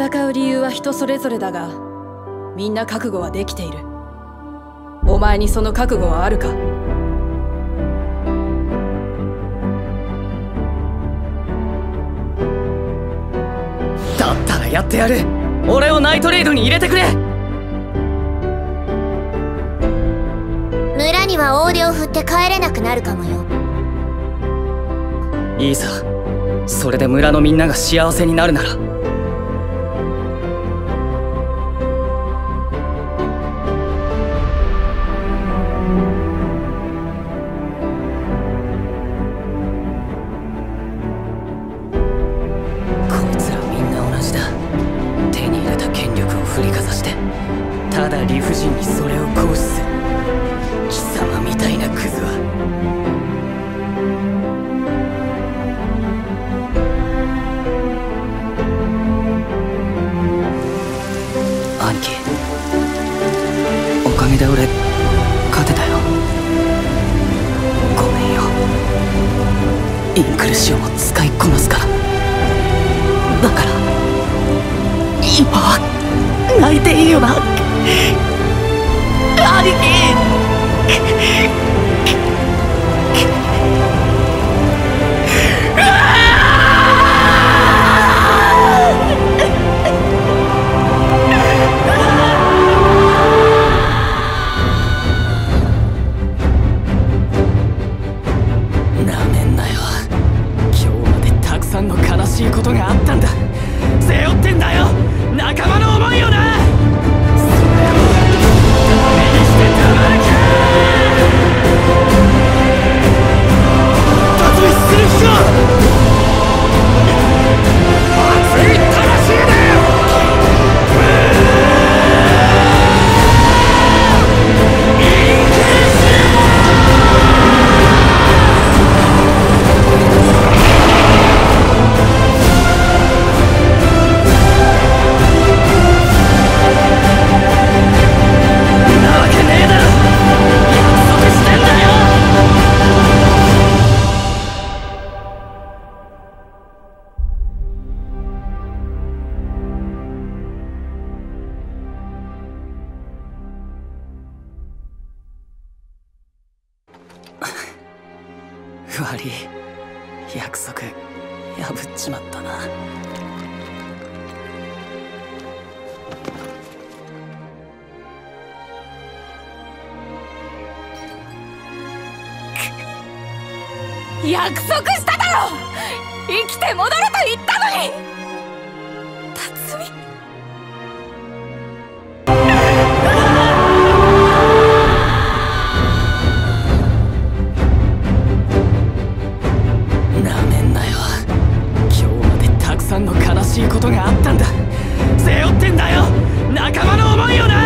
戦う理由は人それぞれだが、みんな覚悟はできている。お前にその覚悟はあるか？ だったらやってやる。俺をナイトレイドに入れてくれ。 村には大手を振って帰れなくなるかもよ。 いいさ、それで村のみんなが幸せになるなら。こいつらみんな同じだ。手に入れた権力を振りかざして、ただ理不尽にそれを行使する貴様みたいなクズは。兄貴、おかげで俺勝てたよ。ごめんよ。インクルシオも使いこなすから。だから今は泣いていいよな、兄貴。なめんなよ。今日までたくさんの悲しいことがあったんだ。背負ってんだよ、仲間の思いをな。それをダメにしてたまるか。脱出する気か。熱い魂だよ。悪い、約束破っちまったな。 約束しただろ。生きて戻ると言ったのに。辰巳、 なめんなよ。今日までたくさんの悲しいことがあったんだ。背負ってんだよ、仲間の思いをな。